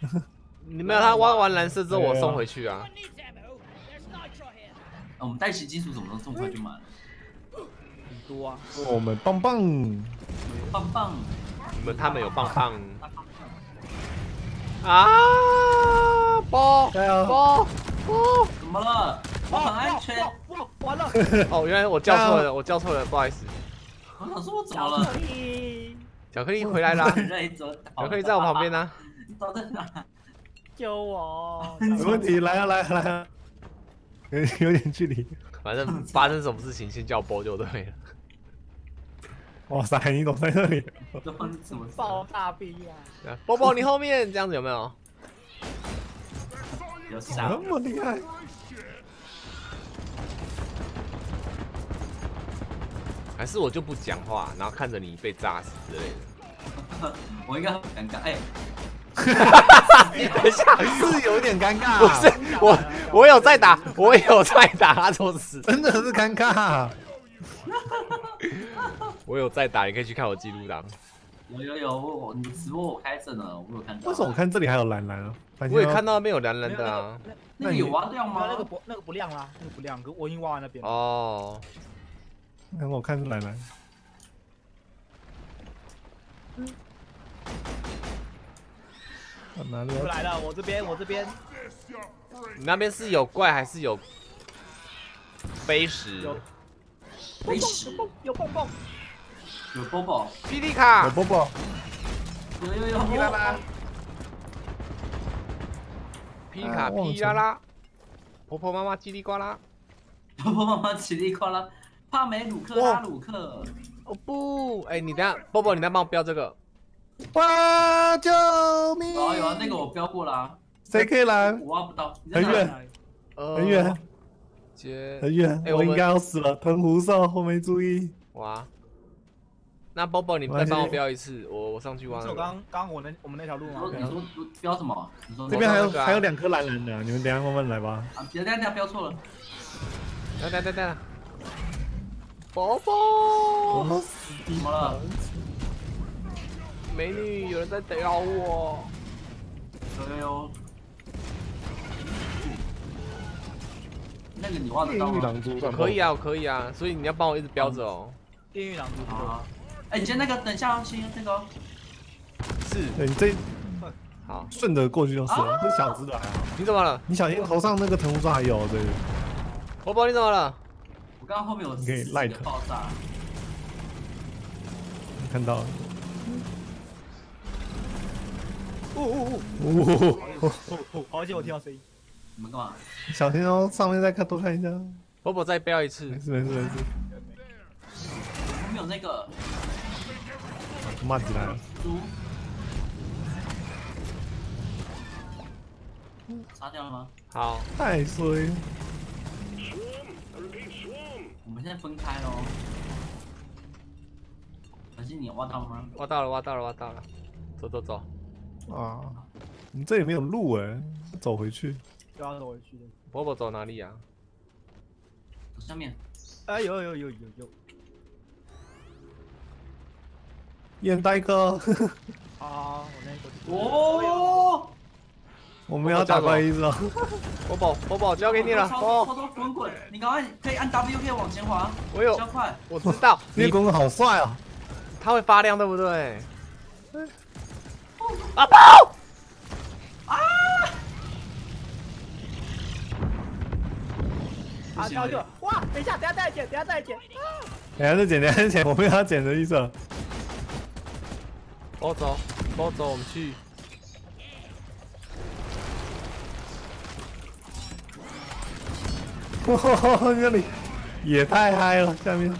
你没有他挖完蓝色之后，我送回去啊。 我们带齐金属怎么能这么快就满了？ 很多啊。 我们棒棒， 棒棒。 他们有棒棒。啊！包包。 怎么了？我很安全。 哇，完了！ 哦，原来我叫错了，我叫错了，不好意思。 我想说我怎么了？ 巧克力回来啦！巧克力在我旁边呢。 你躲在哪？ 救我！ 没问题，来啊来啊来啊，有点距离。 反正发生什么事情先叫波就对了。 哇塞，你怎么在那里？ 什么爆大兵啊！ 波波，你后面这样子有没有？ 有傻那么厉害？ 还是我就不讲话，然后看着你被炸死之类的。 我应该很尴尬，哎。 等一下， 是有点尴尬。 不是我有在打，我有在打，他说死， 真的是尴尬。 我有在打，你可以去看我记录档。 有，你直播我开着呢，我有看到。 为什么我看这里还有蓝蓝啊？ 我也看到那边有蓝蓝的啊。 那个有挖掉吗？ 那个不亮啦，那个不亮，可我已经挖完那边。 哦。 那我看是蓝蓝。哪里？ 我来了，我这边。 你那边是有怪还是有飞石？ 飞石有蹦蹦， 有波波， 霹雳卡， 有波波， 有噼啦啦，霹雳卡噼啦啦，婆婆妈妈叽里呱啦， 婆婆妈妈叽里呱啦，帕梅鲁克拉鲁克。 哦不，哎，你等下，波波，你再帮我标这个。 哇！救命！ 有啊，那个我标过啦。 谁可以来？ 我挖不到， 很远，很远，很远。我应该要死了，藤壶兽，我没注意。 哇！那波波，你再帮我标一次，我上去挖。 是我刚我们那条路吗？ 你说标什么？你说这边还有2颗蓝人的，你们等下慢慢来吧。 啊，等下标错了。 等，波波， 怎么了？ 美女，有人在屌我。 有。那个你挖得到吗？ 可以啊，我可以啊，所以你要帮我一直标着哦。 地狱狼蛛。 啊。哎，你先那个等一下，先那个。 是。 对你这。 好， 顺着过去就是了。这小只的还好。 你怎么了？ 你小心头上那个藤壶兽还有对。 波波，你怎么了？ 我刚刚后面有可以 light 爆炸。 看到了。 好险我听到声音。 你们干嘛？ 小心哦，上面再多看一下。 波波再标一次。 没事。 我没有那个。 骂起来了。 杀掉了吗？ 好。 太衰。 我们现在分开喽。可惜你挖到了吗？ 挖到了。走。 啊，你这里没有路哎，走回去。 要走回去的。 波波走哪里啊？ 下面。 哎，有。 眼呆哥。 啊，我那个。 哦。 我们要打怪一招。 波宝交给你了。 超多滚，你赶快可以按 W 可以往前滑。 我有。 加快。 我知道。 你滚滚好帅啊！ 它会发亮，对不对？啊爆！ 啊！啊！跳就哇！等一下再捡。 等下再捡，我们要捡的意思。 波走，我们去。 哇，这里也太嗨了，下面。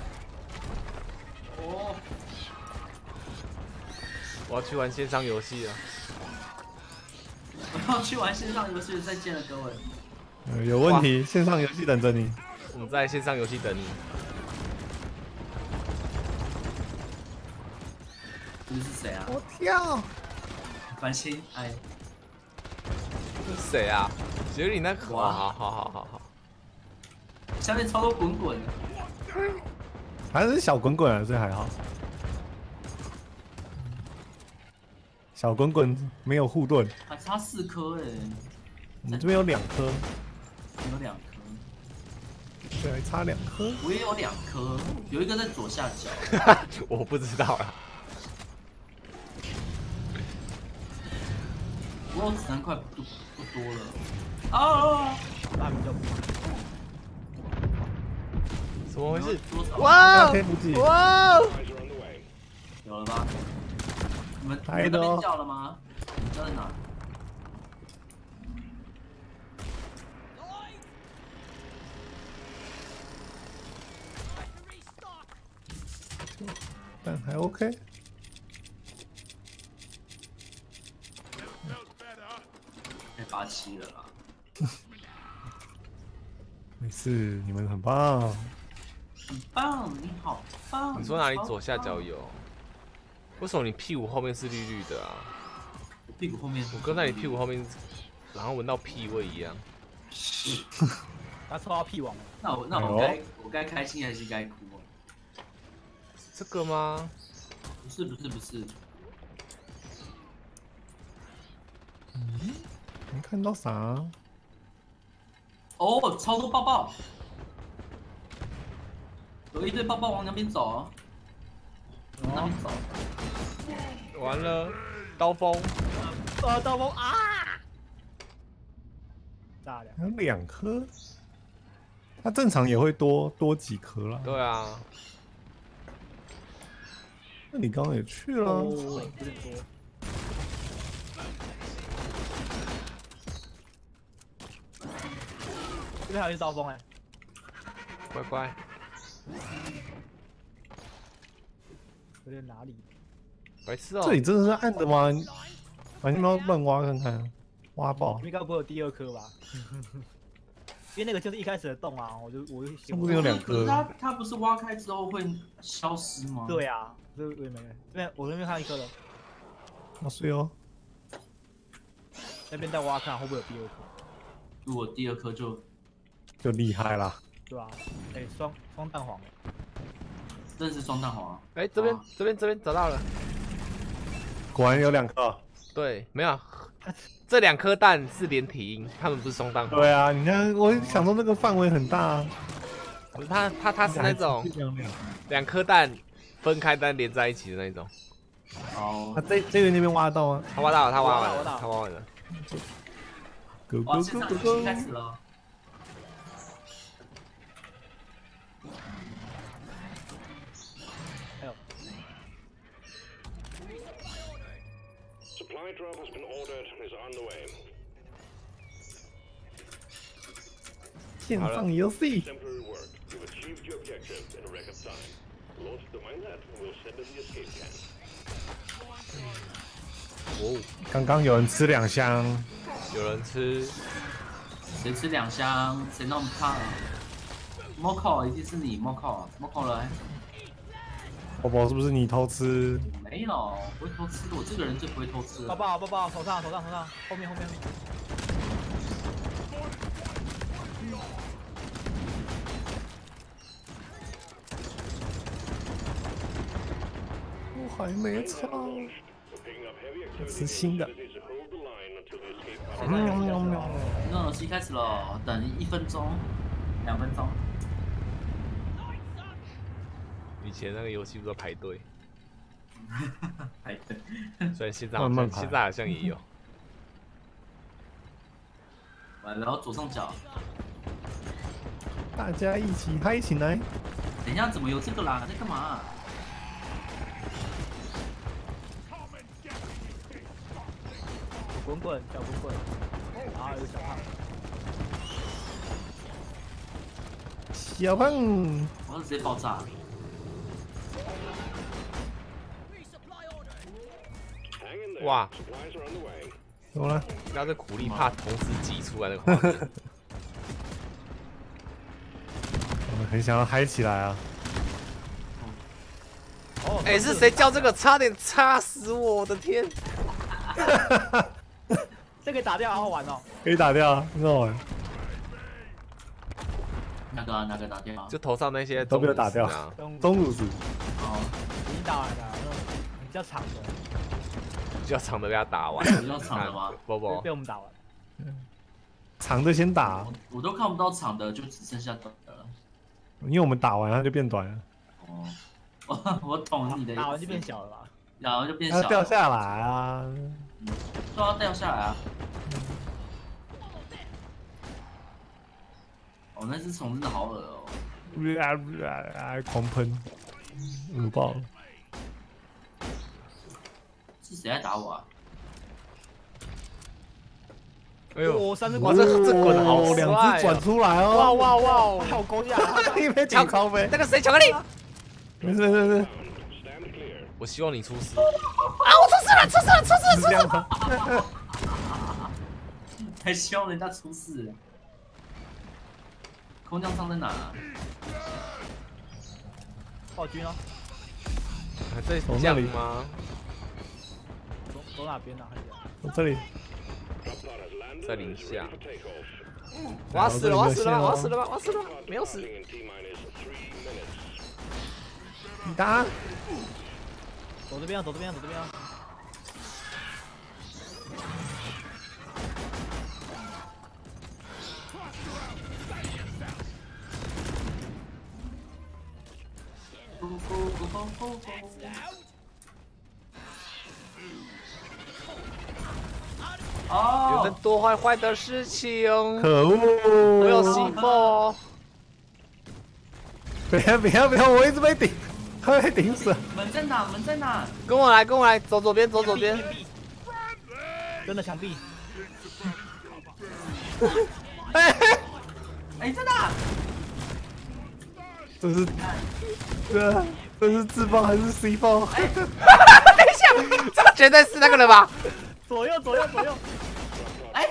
我要去玩线上游戏了。 我要去玩线上游戏，再见了各位。 有问题，线上游戏等着你。 我们在线上游戏等你。 这是谁啊？ 我跳。 繁星，哎。 这是谁啊？杰里那个。好。 下面超多滚。 还是小滚滚啊，这还好。 小滚滚没有护盾， 还差4颗哎， 我们这边有2颗， 有2颗， 对，还差2颗。 我也有2颗，有一个在左下角。 我不知道啦。 我子弹快不多了。啊！ 大名就怎么回事？ 哇！ 哇！ 有了吧？你们那边叫了吗？你叫在哪？ 但还 OK。 87了啦。 没事，你们很棒。 很棒，你好棒！ 你说哪里左下角有？为什么你屁股后面是绿绿的啊？ 我屁股后面， 我跟在你屁股后面，好像闻到屁味一样。 他抽到屁王了。 那我该开心还是该哭啊？ 这个吗？ 不是。 没看到啥？ 哦，超多抱抱，有一堆抱抱往那边走，往那边走。 完了，刀锋。 刀锋啊！炸了。 还有2颗，它正常也会多几颗啦。 对啊。 那你刚刚也去了。 有点多。这边还有一刀锋哎， 乖乖。 有点哪里？ 白痴哦！ 这里真的是暗的吗？反正要乱挖看看，挖爆。 应该不会有第2颗吧？因为那个就是一开始的洞啊，我就说不定有2颗。 它不是挖开之后会消失吗？ 对啊，这我也没看，这边我那边看到1颗了。 好碎哦。 那边再挖看会不会有第2颗？ 如果第2颗就厉害啦。 对吧？哎，双蛋黄， 真的是双蛋黄。 哎，这边找到了。 果然有2颗。 对，没有，这2颗蛋是连体婴，他们不是双蛋黄。 对啊，你看，我想说那个范围很大。 不是它是那种2颗蛋分开但连在一起的那种。 哦。 啊，这边那边挖得到吗？ 他挖到了，他挖完了，他挖完了。 哇，现在游戏开始了。 还有。 Supply drop has been ordered and is on the way. 线上游戏。 Temporary work. You've achieved your objective in a record time. Launch the minelet and we'll send in the escape can. 哦， 刚刚有人吃2箱。 有人吃。 谁吃2箱？谁那么胖？Moko 一定是你，Moko 来。 宝宝是不是你偷吃？ 没有，不会偷吃，我这个人最不会偷吃。 抱抱，头上，后面。 我还没炒，吃新的。 那游戏开始了，等1分钟、2分钟。 以前那个游戏不是排队？ 排队。 虽然现在好像也有。 完了，左上角。 大家一起嗨起来！ 等一下，怎么有这个啦？在干嘛？ 滚滚，小滚滚，然后有小胖。 小胖， 我直接爆炸。 哇！ 怎么了？ 拿着苦力怕同时挤出来的画面。 我们很想要嗨起来啊！ 哦，哎，是谁叫这个？差点插死我！我的天！ 这可以打掉，好好玩哦。 可以打掉，很好玩。 哪个打掉？ 就头上那些都被我打掉。中路子。 哦， 已经打完了，比较长的。 较长的被他打完。 比较长的吗？ 不， 被我们打完。 长的先打， 我都看不到长的，就只剩下短的了。 因为我们打完它就变短了。 哦，我懂你的意思。 打完就变小了吧？ 然后就变小它掉下来啊！ 都要掉下来啊！哦，那只虫真的好恶哦！ 狂喷，恶爆了！ 是谁在打我啊？ 哎呦， 三只哇，这滚好 2 帅！ 只转出来哦！ 哇哇哇！ 好勾下来， 一杯抢高飞。 那个谁，巧克力？ 没事， 我希望你出事。啊！我出事了！ 是这样吗？ 还希望人家出事。空降舱在哪？ 暴君啊！ 还在降吗？ 走哪边啊？ 我这里。 在零下。我要死了！没有死。 你打。 走这边啊！ 有人多坏的事情。 可恶！ 我有媳妇哦。 不要！我一直被顶，快被顶死！ 门在哪？ 跟我来，走左边。 跟着墙壁。 哎，在哪？ 这是自爆还是 C 爆？ 等一下，这个绝对是那个人吧？ 左右。 哎，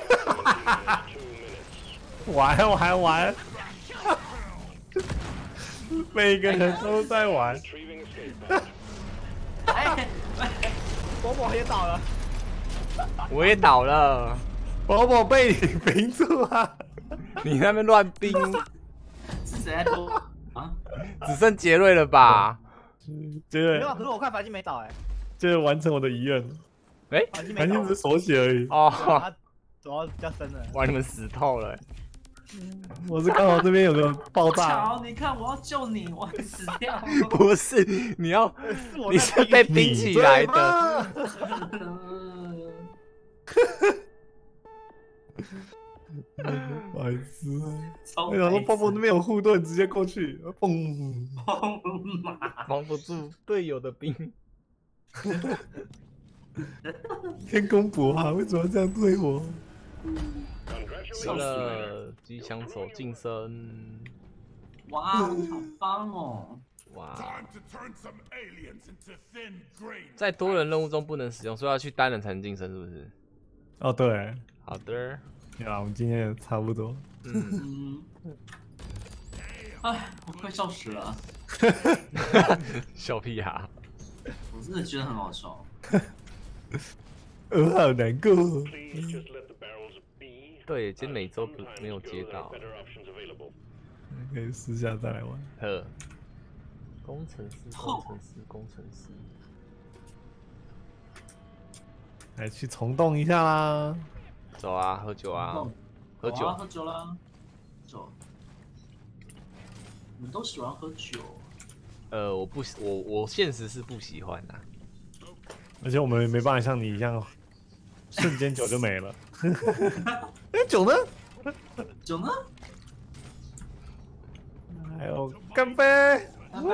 玩，每个人都在玩。 哎， 宝也倒了， 我也倒了。 宝被你冰住啊！ 你那边乱冰， 是谁在偷啊？ 只剩杰瑞了吧？ 杰瑞， 没有，可是我看繁星没倒哎。 杰瑞完成我的遗愿。 繁星繁星只是手写而已。 哦， 他主要比较深了。 哇，你们死透了。 我是刚好这边有个爆炸。 乔，你看我要救你，我会死掉。 不是，你是被冰起来的。 白痴！我想说波波那边有护盾，直接过去，嘣！ 防不住队友的冰。 天公伯啊，为什么要这样对我？ 死了，机枪手晋升。 哇，好棒哦！ 哇！在多人任务中不能使用，所以要去单人才能晋升，是不是？ 哦，对。 好的。 呀，我们今天也差不多。 哎，我快笑死了。 笑屁啊！ 我真的觉得很好笑。 我好难过。 对，今天每周没有接到。 可以私下再来玩。 呵。工程师。 来去虫洞一下啦！ 走啊，喝酒啊，喝酒啦，走。你们都喜欢喝酒？ 我现实是不喜欢的。 而且我们没办法像你一样，瞬间酒就没了。酒呢？还有干杯！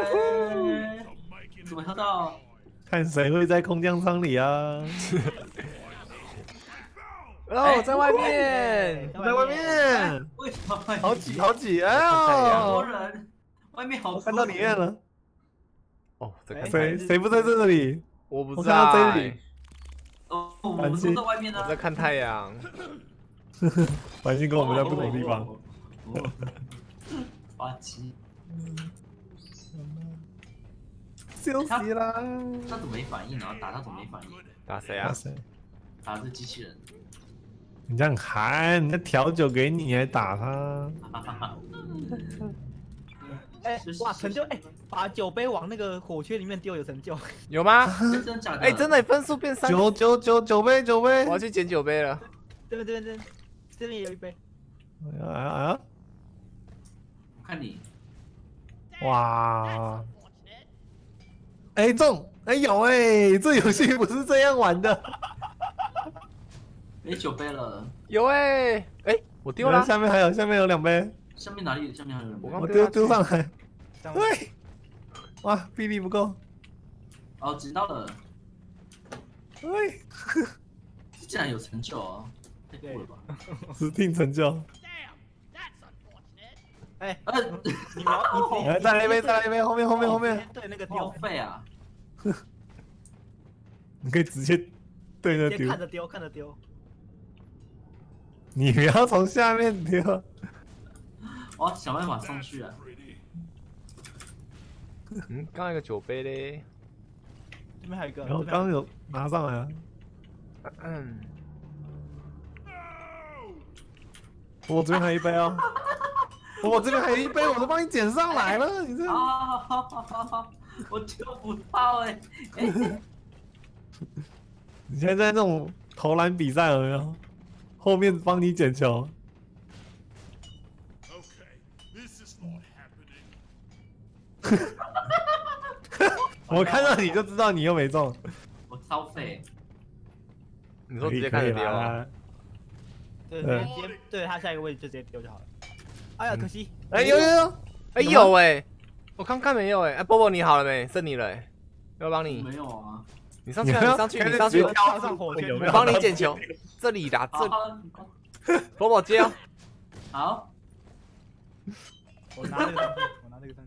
怎么喝到？ 看谁会在空降舱里啊？ 哦，在外面， 在外面。 为什么？ 好挤！哎好多人，外面好多人。 我看到里面了。 哦， 谁不在这里？ 我不在。 我看到这里。 哦，我们都在外面呢。 我在看太阳。 繁星跟我们在不同地方。 滑稽。 休息啦。 他怎么没反应呢？打他怎么没反应？ 打谁啊？ 打这机器人。 你这样喊，人家调酒给你，还打他？ 哇，成就把酒杯往那个火圈里面丢有成就。 有吗？ 真的假的？ 真的分数变3。 酒杯。 我要去捡酒杯了。 这边也有一杯。 啊！ 我看你。 哇！中！有这游戏不是这样玩的。 没酒杯了。 有我丢了。 下面有2杯。 下面哪里？下面还有人。 我丢上来。对。哇，臂力不够。 哦，捡到了。 对。 竟然有成就啊！太酷了吧！ 指定成就。 你再来一杯，后面。 对那个丢废啊！ 你可以直接对着丢。 看着丢。 你不要从下面丢。 我要想办法上去啊！ 刚有个酒杯嘞。 这边还有一个。 然后刚有拿上来啊。我这边还有一杯啊！我这边还有一杯，我都帮你捡上来了，你这。 我丢不到你现在在那种投篮比赛有没有？后面帮你捡球。我看到你就知道你又没中。 我超废。 你说直接开始丢啊？ 对他下一个位置就直接丢就好了。哎呀，可惜。 有我刚看没有波波你好了没？剩你了要帮你。 没有啊。 你上去， 跳上火圈， 我帮你捡球。这里啦，波波接哦。 好。 我拿这个上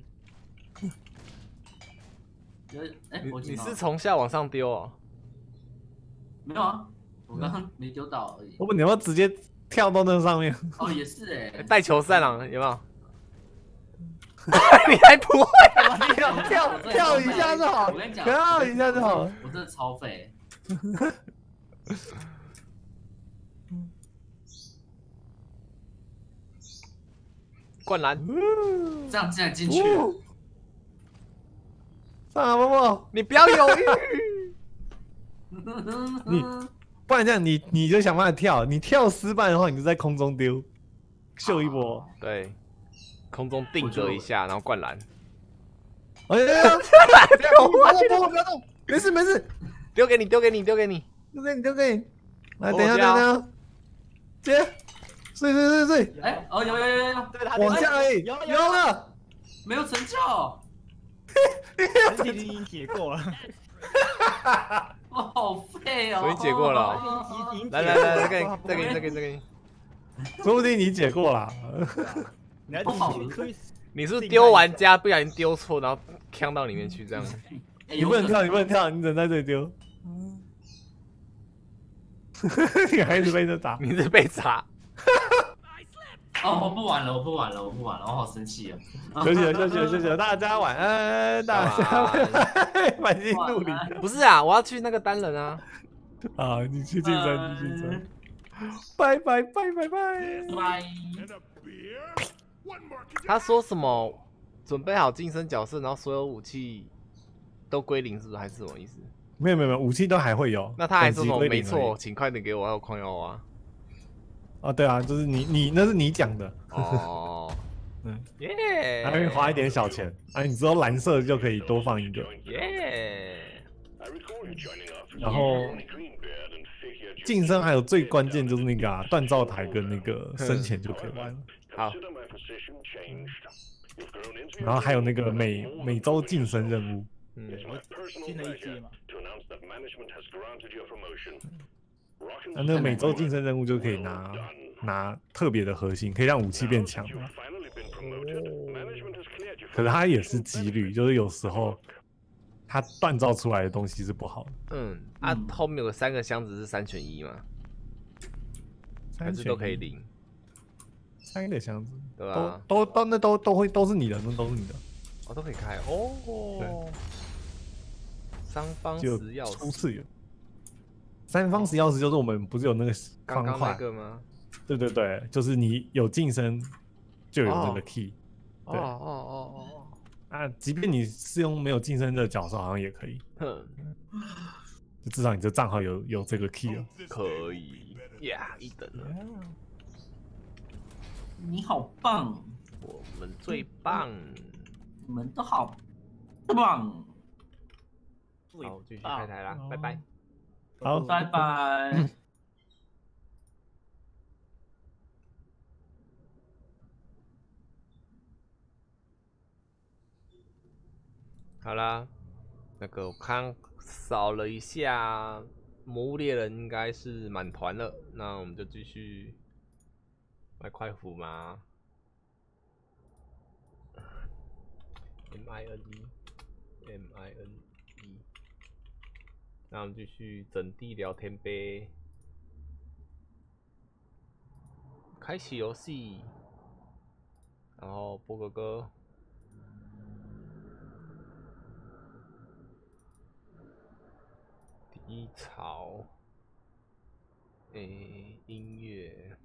去。 你是从下往上丢哦？ 没有啊，我刚刚没丢到而已。 你要不要直接跳到那上面？ 哦，也是带球赛朗有没有？你还不会？ 跳一下就好。 我跟你讲， 跳一下就好。 我真的超废。 灌篮， 这样竟然进去了。 上啊，波波， 你不要犹豫。 不然这样，你就想办法跳。你跳失败的话，你就在空中丢，秀一波。 对，空中定格一下，然后灌篮。 不要动，没事。 丢给你。 丢给你。来，等一下。接。睡。 有。 往下而已。有了。 没有成就。 你已经解过了。 我好废哦！ 我已经解过了。来，再给你。 说不定你解过了。 你是丢玩家不小心丢错，然后呛到里面去这样。 你不能跳，你只能在这里丢。你还是被这打， 你是被砸。 我不玩了，我好生气哦！ 休息了，大家晚安，大家满心怒里。 不是啊，我要去那个单人啊。 你去竞争，拜。 他说什么？准备好晋升角色，然后所有武器都归零，是不是？还是什么意思？ 没有，武器都还会有。 那他还说什么？没错，请快点给我，还有矿药啊。 对啊，就是你那是你讲的。 耶， 还会花一点小钱。你知道蓝色就可以多放一个。 耶。 然后晋升还有最关键就是那个锻造台跟那个深潜就可以玩了。 好。 然后还有那个每周晋升任务。 进了一阶嘛。 那个每周晋升任务就可以拿特别的核心，可以让武器变强。可是它也是几率，就是有时候它锻造出来的东西是不好的。 后面有3个箱子是3选1吗？还是都可以领 ？3个箱子， 对吧？ 都是你的，都是你的。 都可以开哦。三方石钥匙， 初次有。3方石钥匙就是我们不是有那个方块？ 刚刚那个吗？ 对，就是你有晋升就有那个 key。 啊，即便你是用没有晋升的角色，好像也可以。 哼， 就至少你这账号有这个 key 了。 可以呀，1等了。 你好棒， 我们最棒。 你们都好棒。 好，继续开台啦，拜拜。 好， 拜拜。 好啦，那个我看扫了一下，魔物猎人应该是满团了，那我们就继续卖快符嘛。MINE，那我们继续整地聊天呗，开启游戏，然后播个歌。低潮，音乐，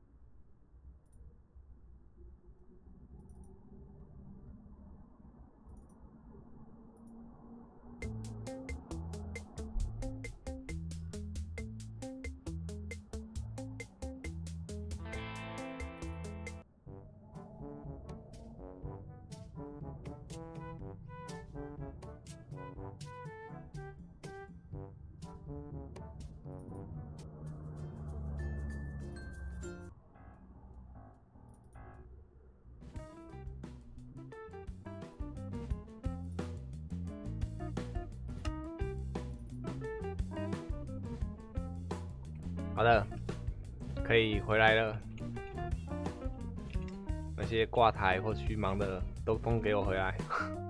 好的，可以回来了。那些挂台或去忙的都给我回来。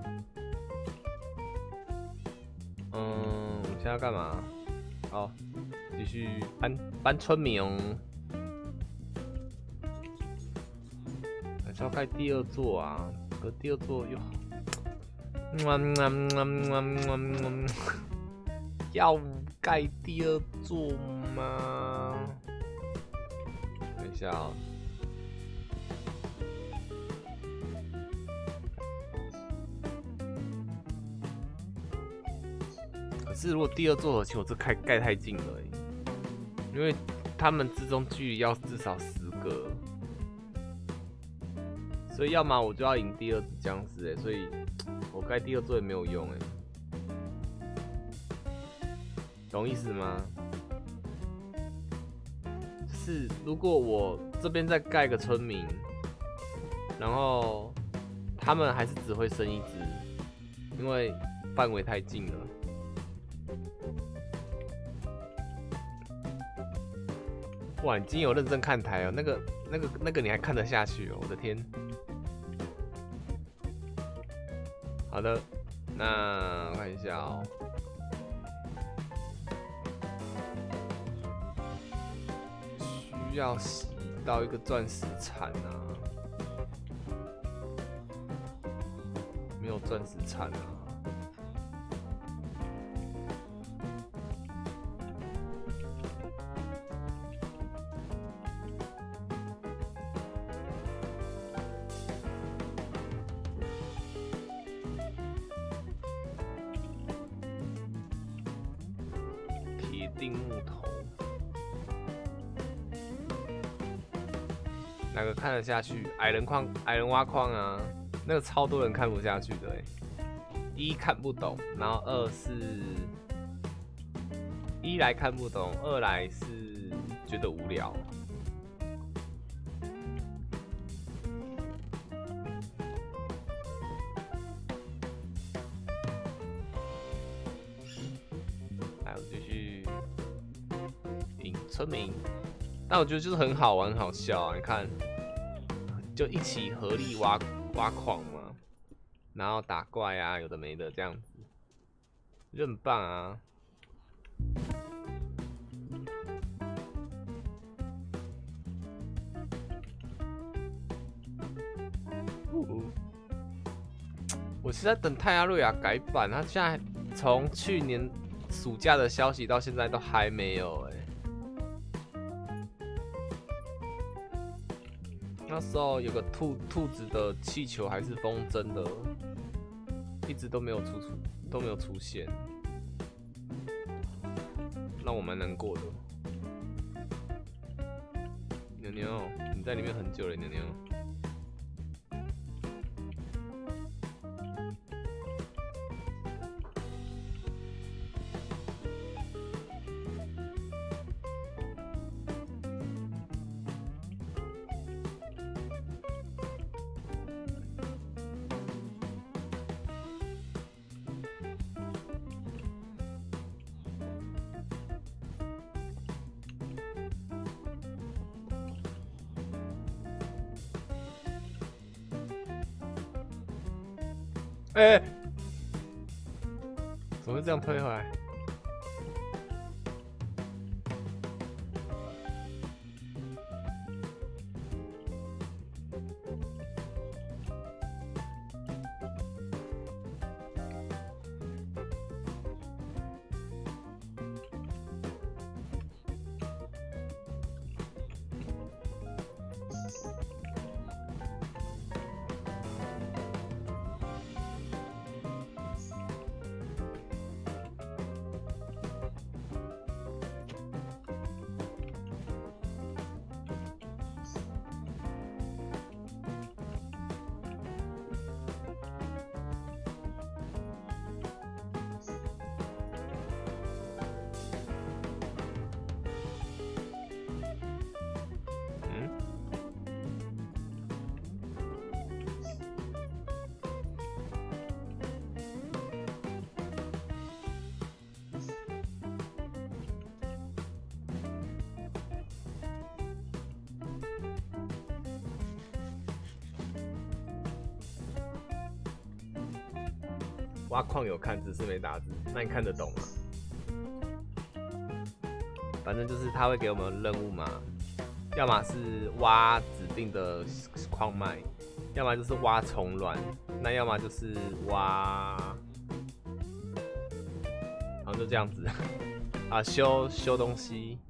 我们现在要干嘛？好，继续搬村民。还是要盖第2座啊？可第2座又……要盖第2座吗？等一下啊。可是如果第2座合情，我这盖太近了因为他们之中距离要至少10个，所以要么我就要赢第2只僵尸所以我盖第2座也没有用懂意思吗？就是如果我这边再盖个村民，然后他们还是只会生1只，因为范围太近了。哇，你今天有认真看台哦，那个你还看得下去哦，我的天！好的，那我看一下哦。需要洗到一个钻石铲啊，没有钻石铲啊。铁定木头。哪个看得下去？矮人挖矿啊，那个超多人看不下去的1看不懂，然后2是1来看不懂，2来是觉得无聊。来，我继续引村民。但我觉得就是很好玩、很好笑啊！你看，就一起合力挖矿嘛，然后打怪啊，有的没的这样子，就很棒啊！我是在等泰亚瑞亚改版，他现在从去年暑假的消息到现在都还没有那时候有个兔子的气球还是风筝的， 一直都没有出现，让我蛮难过的。牛牛，你在里面很久了，牛牛。哎、怎么会这样推回来？挖矿有看，只是没打字。那你看得懂吗？反正就是他会给我们任务嘛，要么是挖指定的矿脉，要么就是挖虫卵，那要么就是挖，然后就这样子啊，修东西。